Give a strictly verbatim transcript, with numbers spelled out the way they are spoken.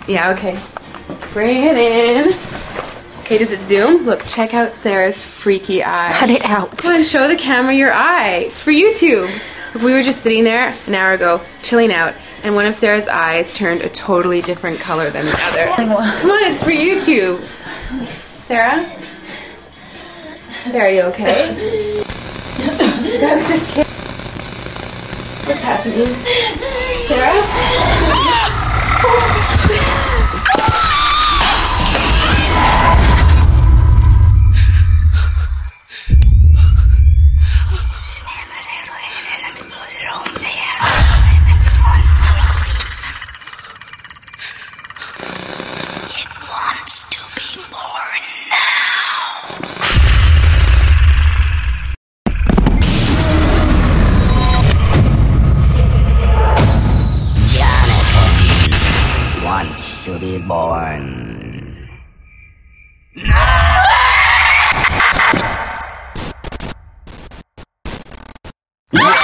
Yeah, okay. Bring it in. Okay, does it zoom? Look, check out Sarah's freaky eye. Cut it out. Come on, show the camera your eye. It's for YouTube. Look, we were just sitting there an hour ago, chilling out, and one of Sarah's eyes turned a totally different color than the other. Come on, it's for YouTube. Sarah? Sarah, are you okay? I was just kidding. What's happening? Sarah? To be born. No!